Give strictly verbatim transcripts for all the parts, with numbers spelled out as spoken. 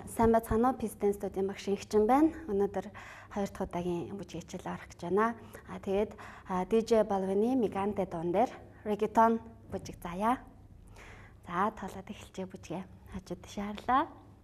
сайн байцгаана уу? Piston студийн багш Инхчин байна. Өнөөдөр хоёр дахь удаагийн бүжиг хичээл орох гэж байна. А тэгээд ди джей Balvin-ы Migante дуун дээр reggaeton бүжиг заая. За тоолоод эхэлчихье бүжгээ. Хажууд шаарлаа.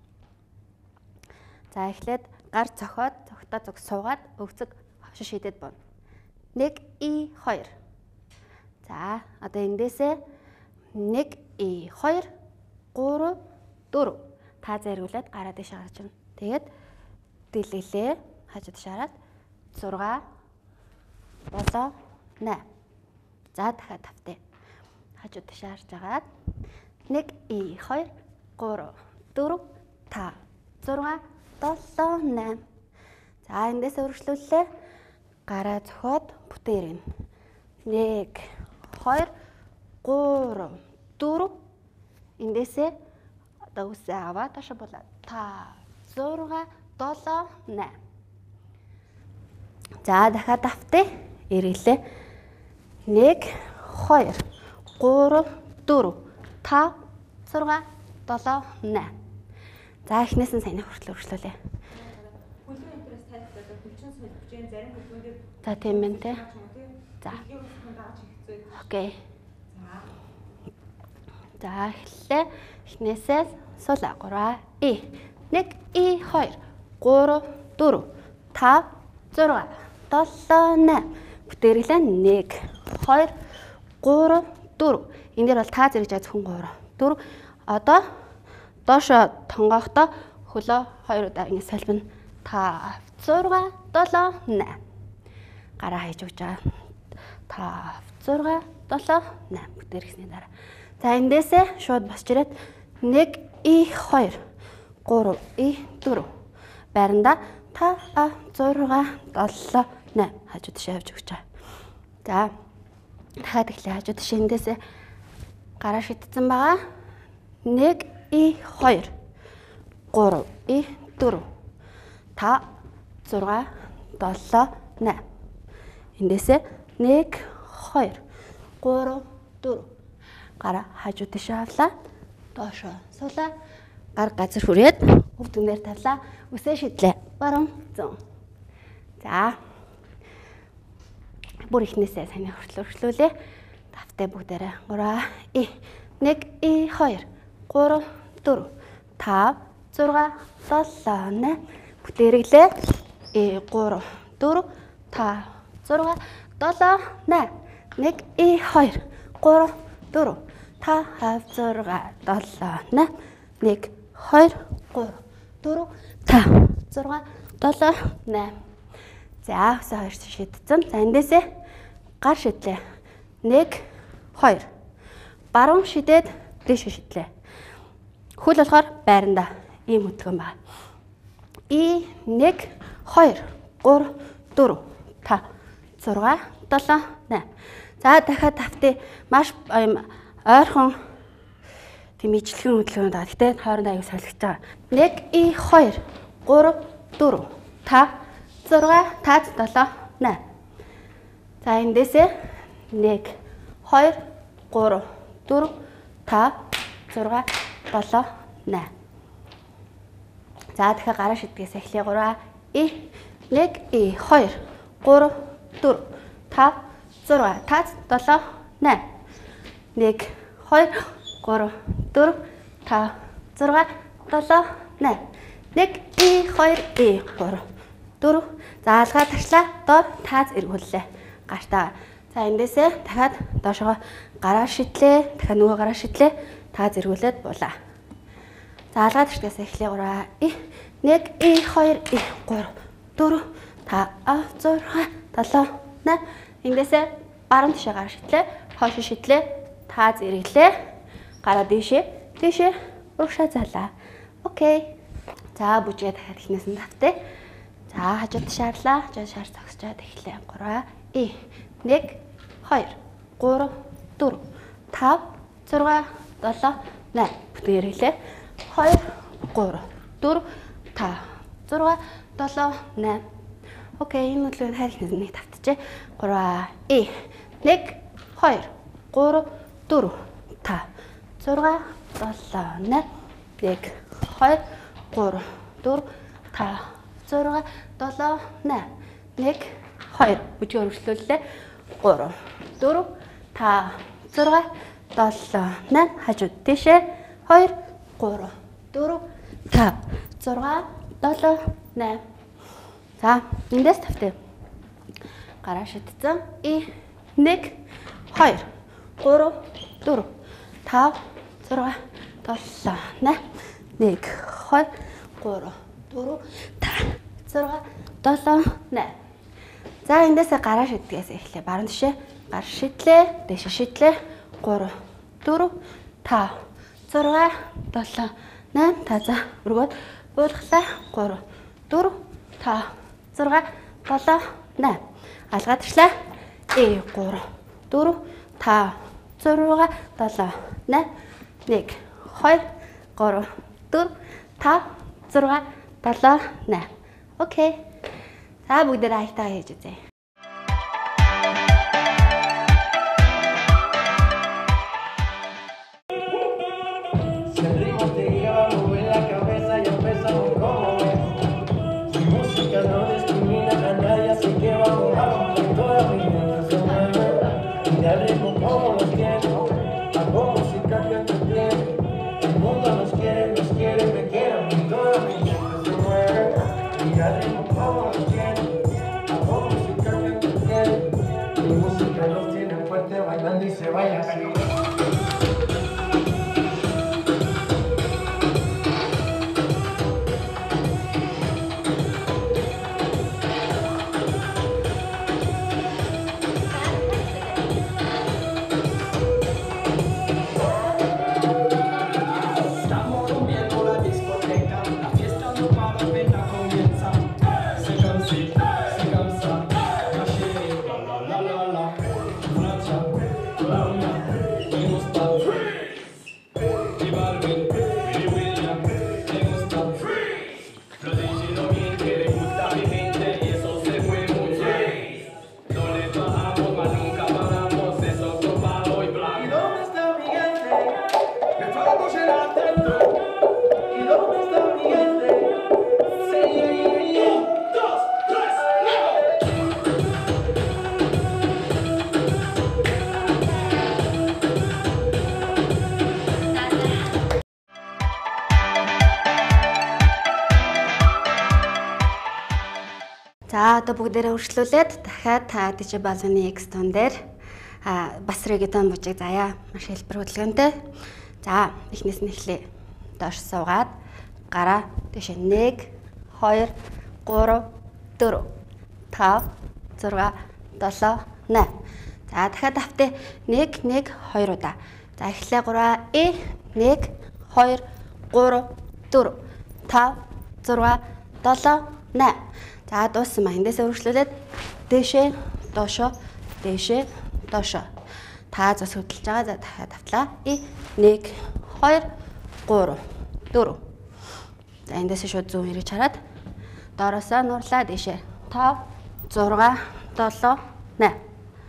За эхлээд гар цохоод, цогтоо зүг суугаад өвцөг хошин шидэд бод. нэг и хоёр. За одоо эндээсээ нэг и хоёр гурав дөрөв. Та зэргүүлээд гараа дэше гарч ирнэ. Тэгээд дэлгэлээ хажууд шараад зурга болоо нэ. За дахиад тавтай. Хажууд шаарж агаад нэг и хоёр гурав дөрөв та зурга долоо нэ. За эндээс өргөжлүүллээ. Гараа зөхөөд бүтээрэн. нэг хоёр гурав дөрөв. Эндээсээ одоо үсээ аваад ташаа болоо. та зурга долоо нэ. За дахиад давтъя. Ирэлээ. нэг хоёр гурав дөрөв та зурга долоо нэ. За эхнээс нь сайн хүртэл өргөжлүүлээ. Хөлбөмбөгийн интерес тайлбарлаад хөлчин солилцож зарим хөлбөмбөгийн. За тийм байна те. За. Окей. За эхлээ. Эхнээсээ суулаа гурав и нэг и хоёр гурав дөрөв та зурга долоо нэ. Бүтээрлээ нэг хоёр гурав дөрөв. Энд дээр бол та зэрэг жаа зөвхөн гурав дөрөв. Одоо доошо тонгохдоо хөлөө хоёр удаа ингэ салбина. та зурга долоо нэ. Гараа хайж өгч байгаа. та зурга долоо нэ. Бүтээрхсний дараа. За эндээсээ шууд босч ирээд нэг и хоёр гурав и дөрөв. Байранда та зурга долоо нэ. Хажууд шавж өгч байгаа. За дахиад эхлэе. Хажууд шиндээсээ гараа шидсэн байгаа. нэг и хоёр гурав и дөрөв та зурга долоо нэ. Эндээсээ нэг хоёр гурав дөрөв. Гараа хажууд шавлаа. Доошоо суулаа. Гар газар хүрээд өв дүнээр тавлаа. Үсээ шидлээ. Баруун зүүн. За. Бүр ихнээсээ сайн хүртэл өргөжлүүлээ. Тавтай бүгдээрээ гурав и нэг и хоёр гурав дөрөв та зурга долоо нэ. Бүтээрлээ. и гурав дөрөв та зурга долоо нэ. нэг и хоёр гурав дөрөв та зурга долоо нэ. нэг хоёр гурав дөрөв та зурга долоо нэ. За өсөө хоёр шидсэн. За эндээсээ гар шидлээ. нэг хоёр баруун шидээд дэше шидлээ. Хөл болохоор байранда ийм хөдөлгөөн байна. и нэг хоёр гурав дөрөв та зурга долоо нэ. За дахиад тавтыг маш ойрхон тийм ижлэгэн хөдөлгөөн байна. Гэтэ хоорондоо аюу солигдож байгаа. нэг и хоёр гурав дөрөв та зурга та долоо нэ. За эндээсээ нэг хоёр гурав дөрөв та зурга долоо нэ. За дахиад гараа шидгээс эхлэе гурав и нэг и хоёр гурав дөрөв та зурга та долоо нэ. нэг хоёр гурав дөрөв та зурга долоо нэ. нэг и хоёр и гурав дөрөв. За алгаа ташлаа. Доор тааз эргүүллээ. Гартаа. За эндээсээ дахиад доошоо гараа шидлээ. Дахиад нөгөө гараа шидлээ. Тааз эргүүлээд булаа. За алгаа ташлаас эхлэе гурав и нэг и хоёр и гурав дөрөв та зурга долоо нэ. Эндээсээ баруун тишээ гараа шидлээ. Хойш шидлээ. Тааз эргэлээ. Гараа дээшээ. Дээшээ урагшаа залаа. Окей. За бүжгээ дахиад ихнээс нь тавтай. За хажууд шаарлаа. Хажууд шаар зогсчоод эхлэе. гурав и нэг хоёр гурав дөрөв тав зурга долоо нэ. Бүтээрлээ. хоёр гурав дөрөв та зурга долоо нэ. Окей, энэ үлгэр хайрхнаас нэг тавтжээ. гурав и нэг хоёр гурав дөрөв та зурга долоо нэ. нэг хоёр гурав, дөрөв, таван, зургаан, долоон, найм. нэг, хоёр. Бүжиг өргөжлүүллээ. гурав, дөрөв, таван, зургаан, долоон, найм. Хажууд тийшээ. хоёр, гурав, дөрөв, таван, зургаан, долоон, найм. За, эндээс тавтай. Гараа шидсэн. И нэг, хоёр, гурав, дөрөв, таван, зургаан, долоон, найм. нэг, хоёр, гурав, дөрөв, таван, зургаан, долоон, найм. За, эндээсээ гараа шидгээс эхлэе. Баруун тишээ гар шидлээ, дэше шидлээ. гурав, дөрөв, таван, зургаан, долоон, найм. Та за өргөөд буулгалаа. гурав, дөрөв, таван, зургаан, долоон, найм. Алгаад ирлээ. И гурав, дөрөв, таван, зургаан, долоон, найм. нэг, хоёр, гурав, дөрөв, таван, зургаан, долоон, найм. Окей. За бүгдээ айтаа хийж үзье. За одоо бүгдээрээ өршлүүлээд дахиад та дижи балганы X тон дээр а бас регетон бүжиг заяа маш хэлбэр хөдөлгөөнтэй. За эхнээс нь эхлэе. Доош суугаад гараа тийш нэг, хоёр, гурав, дөрөв, таван, зургаан, долоон, найм. За дахиад автаа нэг, нэг, хоёр удаа. За эхлээ гураа и нэг, хоёр, гурав, дөрөв, таван, зургаан, долоон, найм. За дууссан ба эндээс өргөжлүүлээд дээшээ доошоо дээшээ доошоо. Та зас хөдөлж байгаа. За дахиад автлаа. И нэг, хоёр, гурав, дөрөв. За эндээс шууд зүүн ирэж хараад доороосоо нуурлаа дээшээ. таван, зургаан, долоон, найм.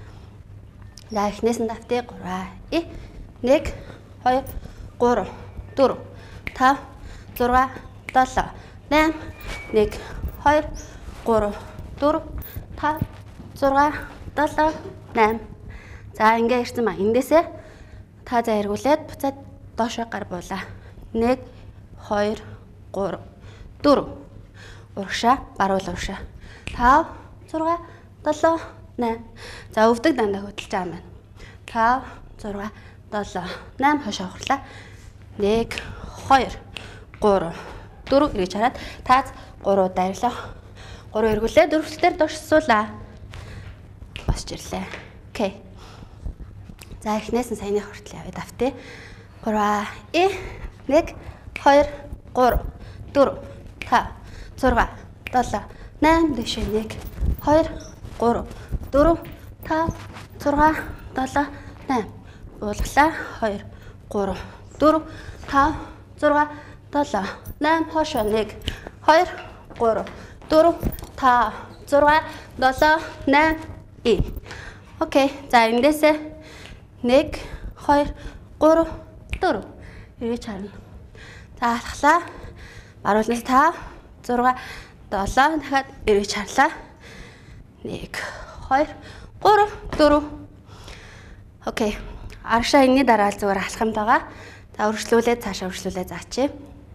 За эхнээс нь давтъя гураа. И нэг, хоёр, гурав, дөрөв, таван, зургаан, долоон, найм. нэг, хоёр, гурав, дөрөв, таван, зургаан, долоон, найм. За ингээ ирсэн ба эндээсээ та за эргүүлээд буцаад доошоо гар буулаа. нэг, хоёр, гурав, дөрөв. Урагшаа, баруул урагшаа. таван, зургаан, долоон, найм. За өвдөг дандаа хөдөлж байгаа юм байна. таван, зургаан, долоон, найм. Хошоо авахлаа. нэг, хоёр, гурав, дөрөв гэж хараад таз гурав дайрлаа. гурав эргүүлээ дөрөвчлөлтөөр дуршсуулаа. Босч ирлээ. Окей. За эхнээс нь саяны хүртэл явъя давтъя. гурав и нэг, хоёр, гурав, дөрөв, таван, зургаан, долоон, найм. дэше нэг, хоёр, гурав, дөрөв, таван, зургаан, долоон, найм. Уулглаа. хоёр, гурав, дөрөв, таван, зургаан, долоон, найм. Хошоо нэг, хоёр, гурав, дөрөв, таван, зургаан, долоон, найм. И. Окей. За эндээсээ нэг, хоёр, гурав, дөрөв. Ирэж харна. За алхлаа. Аруулнаас та зураг долоо дахиад эргэж харлаа. нэг хоёр гурав дөрөв. Окей. Аршаа энэний дараа зүгээр алах юм байгаа. Та өргөжлүүлээд цаашаа өргөжлүүлээ заачи.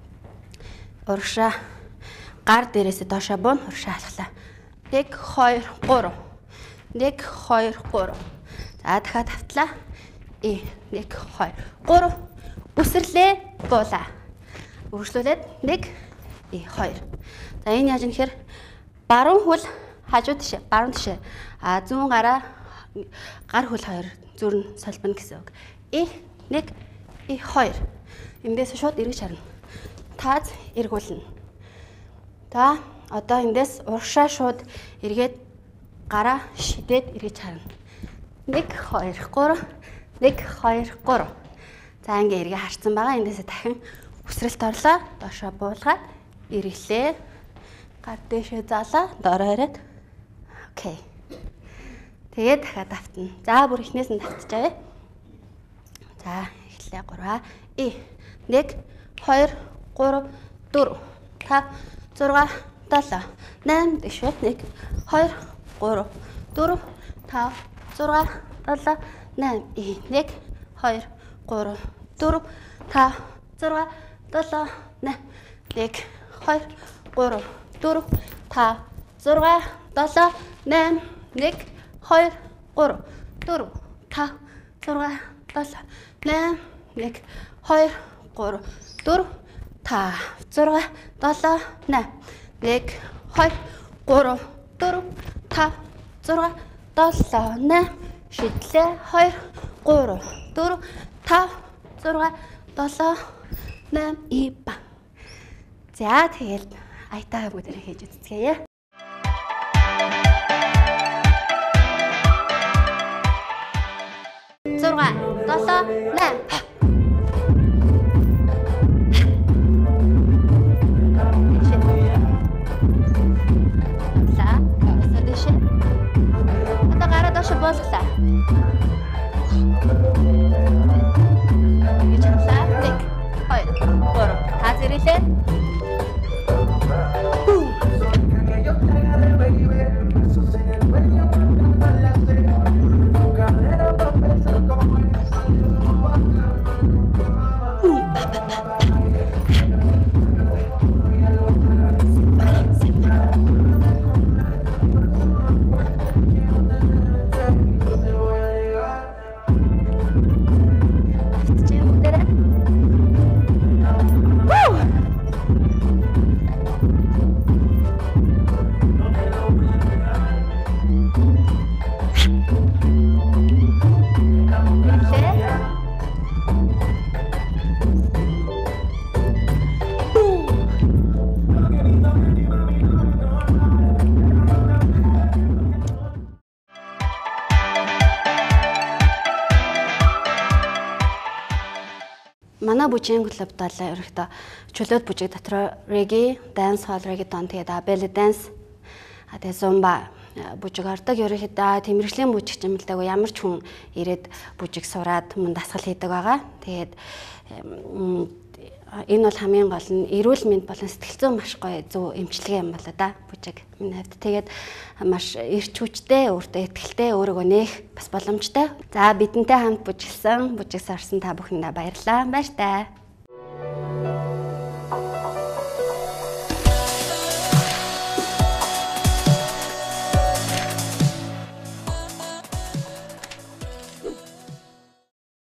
Урагшаа гар дээрээсээ доошоо буун урагшаа алхлаа. нэг хоёр гурав. нэг хоёр гурав. За дахиад тавтлаа. И нэг хоёр гурав. Үсрлээ буулаа. Өргөжлүүлээд нэг и хоёр. За энэ яаж юм гэхээр баруун хөл хажуу тишээ, баруун тишээ. А зүүн гараа гар хөл хоёр зүрн солбоно гэсэн үг. И нэг и хоёр. Эндээс шууд эргэж харна. Тааз эргүүлнэ. За одоо эндээс урагшаа шууд эргээд гараа шидээд эргэж харна. нэг хоёр гурав. нэг хоёр гурав. За ингээ эргээ харцсан байгаа. Эндээсээ дахин үсрэлт орлоо. Доошоо буулгаад эргэлээ. Гар дэшээ залаа. Доороо ирээд. Окей. Тэгээд дахиад давтна. За бүр ихнээс нь давтчихъя. За эхлэе гурав. И нэг хоёр гурав дөрөв тав зураг долоо найман дэшээ нэг хоёр гурав дөрөв тав зураг долоо найман и нэг хоёр гурав дөрөв тав зураг долоо найман нэг хоёр гурав дөрөв тав зураг долоо найман нэг хоёр гурав дөрөв тав зураг долоо найман нэг хоёр гурав дөрөв тав зураг долоо найман нэг хоёр гурав дөрөв тав зураг долоо найман шидлээ хоёр гурав дөрөв тав зураг долоо найман и ба. За тэгэл аятаа бүгдээр хийж үзье. зураг долоо найман болглаа. Гэж харлаа. нэг хоёр гурав. Та зэрэлээ. Манай бүжгийн клубд бол ерөөхдөө чөлөөт бүжиг дотор reggae, dance hall reggaeton тэгээд belly dance а тэгээд zumba бүжиг ордог. Ерөөхдөө тэмэрхлийн бүжигч юм л дагаа ямар ч хүн ирээд бүжиг сураад мөн дасгал хийдэг байгаа. Тэгээд энэ бол хамгийн гол нь эрүүл мэнд болон сэтгэл зүйн маш гоё зөв эмчилгээ юм байна да бүжиг миний хувьд. Тэгээд маш эрч хүчтэй, өөртөө ихтэй, өөрийгөө нээх бас боломжтой. За бидэнтэй хамт бүжиглсэн, бүжиг сарсан та бүхэндээ баярлалаа. Баяр таа.